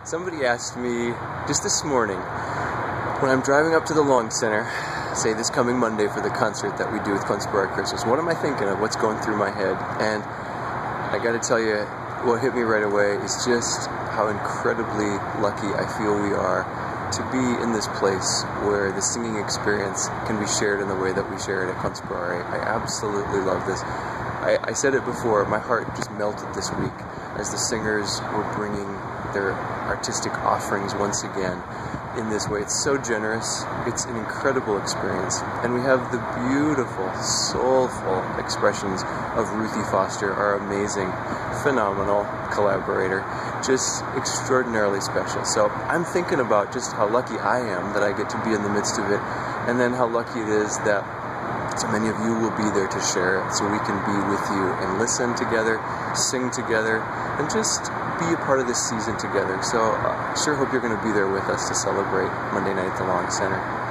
Somebody asked me just this morning, when I'm driving up to the Long Center, say this coming Monday for the concert that we do with Conspirare Christmas, what am I thinking of? What's going through my head? And I gotta tell you, what hit me right away is just how incredibly lucky I feel we are to be in this place where the singing experience can be shared in the way that we share it at Conspirare. I absolutely love this. I said it before, my heart just melted this week as the singers were bringing their artistic offerings once again in this way. It's so generous, it's an incredible experience, and we have the beautiful, soulful expressions of Ruthie Foster, our amazing, phenomenal collaborator, just extraordinarily special. So I'm thinking about just how lucky I am that I get to be in the midst of it, and then how lucky it is that so many of you will be there to share it, so we can be with you and listen together, sing together, and just be a part of this season together. So I sure hope you're going to be there with us to celebrate Monday night at the Long Center.